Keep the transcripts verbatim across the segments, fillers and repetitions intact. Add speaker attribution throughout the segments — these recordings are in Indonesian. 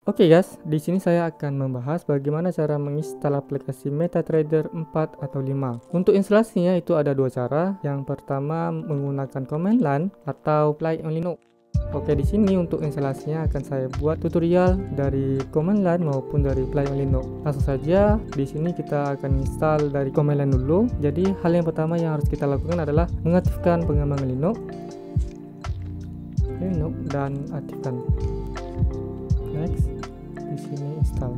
Speaker 1: Oke guys, di sini saya akan membahas bagaimana cara menginstal aplikasi MetaTrader empat atau lima. Untuk instalasinya itu ada dua cara. Yang pertama menggunakan command line atau Play on Linux. Oke, di sini untuk instalasinya akan saya buat tutorial dari command line maupun dari Play on Linux. Langsung saja, di sini kita akan install dari command line dulu. Jadi hal yang pertama yang harus kita lakukan adalah mengaktifkan pengembangan Linux, Linux dan aktifkan. Next, di sini install.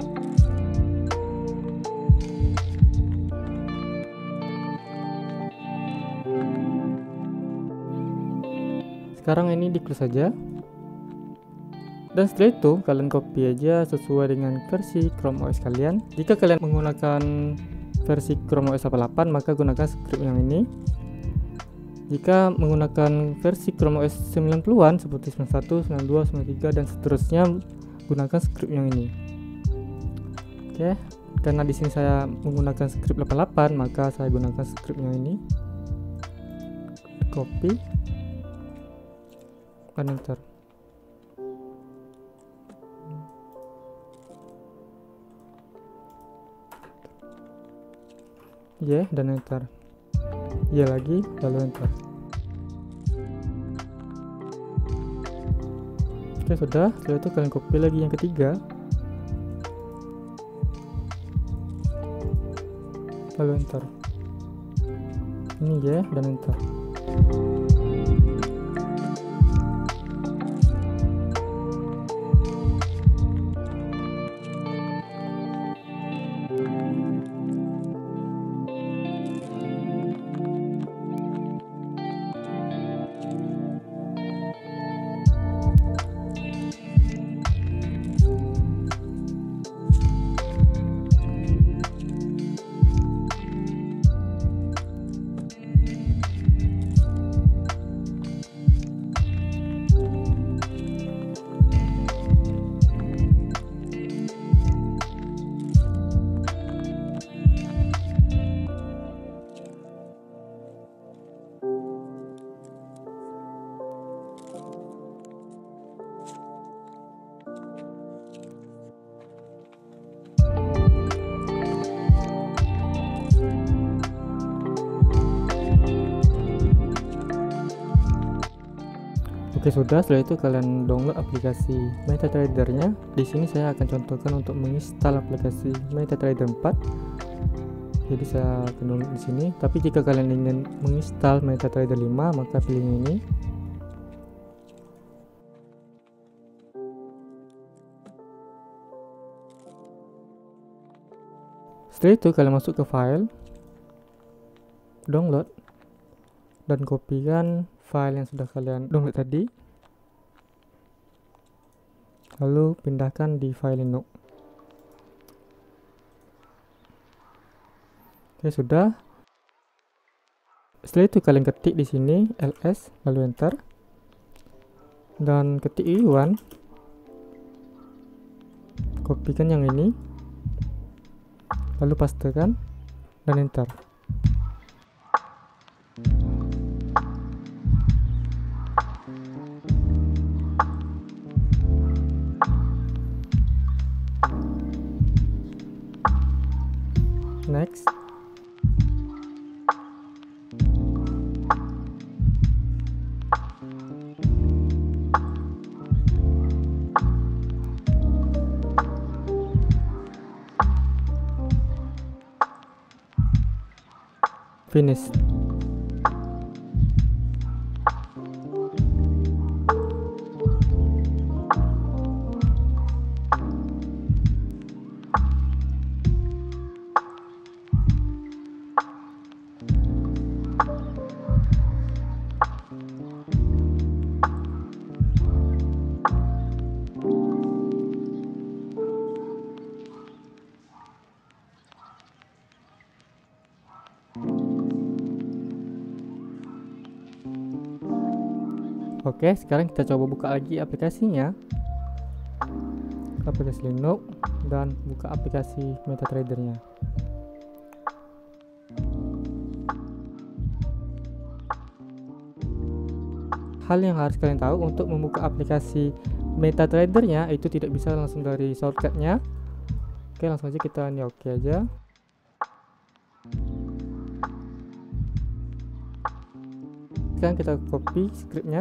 Speaker 1: Sekarang ini di close saja. Dan setelah itu kalian copy aja sesuai dengan versi Chrome O S kalian. Jika kalian menggunakan versi Chrome O S delapan, maka gunakan script yang ini. Jika menggunakan versi Chrome O S sembilan puluhan seperti sembilan puluh satu, sembilan puluh dua, sembilan puluh tiga dan seterusnya, gunakan script yang ini. Oke, karena di sini saya menggunakan script delapan puluh delapan, maka saya gunakan script yang ini. Copy dan enter. Ya, yeah, dan enter. Ya yeah, lagi, lalu enter. Oke, sudah. Setelah itu kalian copy lagi yang ketiga, lalu enter. Ini ya, yeah, dan enter. Oke, sudah. Setelah itu kalian download aplikasi MetaTrader-nya. Di sini saya akan contohkan untuk menginstal aplikasi MetaTrader empat. Jadi saya akan download di sini. Tapi jika kalian ingin menginstal MetaTrader lima, maka pilih yang ini. Setelah itu kalian masuk ke file, download, dan kopikan file yang sudah kalian download tadi, lalu pindahkan di file Linux. Oke, sudah. Setelah itu kalian ketik di sini ls, lalu enter, dan ketik u satu, kopikan yang ini, lalu pastekan dan enter. Next, finish. Oke, sekarang kita coba buka lagi aplikasinya, aplikasi Linux, dan buka aplikasi MetaTrader-nya. Hal yang harus kalian tahu untuk membuka aplikasi MetaTrader-nya itu tidak bisa langsung dari shortcut-nya. Oke, langsung aja kita ini oke aja. Sekarang kita copy scriptnya,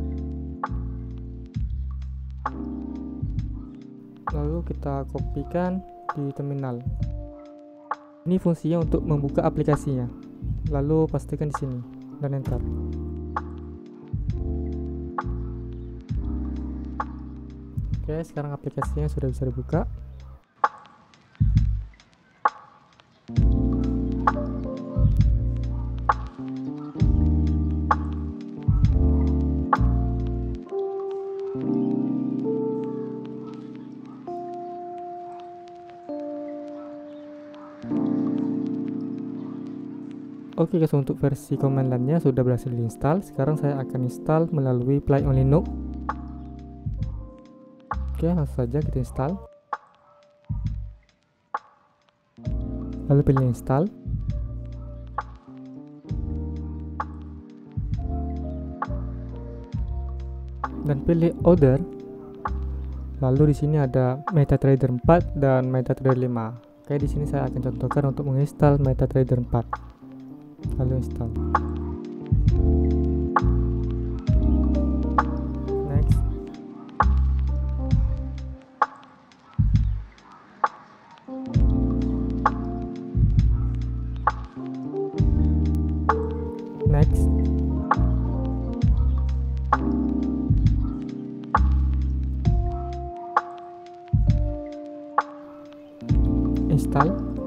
Speaker 1: lalu kita kopikan di terminal. Ini fungsinya untuk membuka aplikasinya, lalu pastikan di sini dan enter. Oke, sekarang aplikasinya sudah bisa dibuka. Oke guys, untuk versi command line-nya sudah berhasil diinstal. Sekarang saya akan install melalui Play on Linux. Oke, langsung saja kita install. Lalu pilih install. Dan pilih order. Lalu di sini ada MetaTrader empat dan MetaTrader lima. Oke, di sini saya akan contohkan untuk menginstal MetaTrader empat. Lalu install. Next. Next. Install.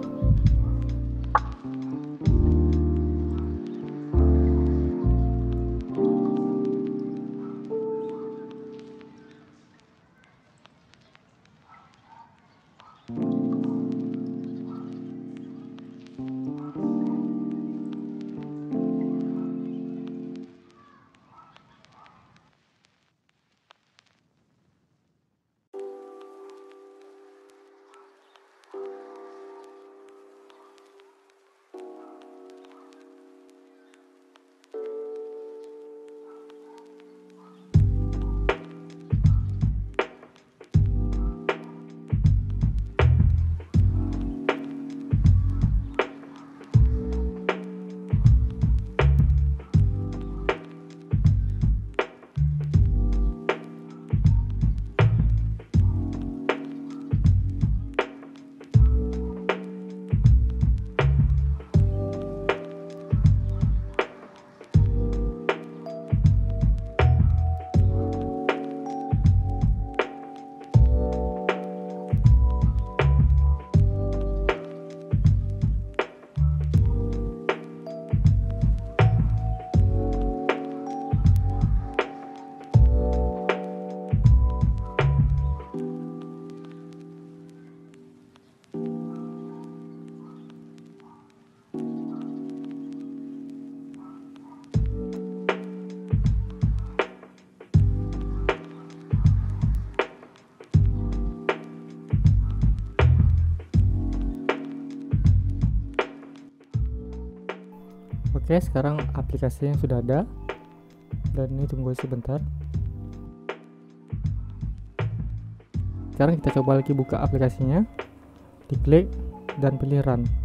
Speaker 1: Oke, sekarang aplikasinya sudah ada dan ini tunggu sebentar. Sekarang kita coba lagi buka aplikasinya, diklik dan pilih run.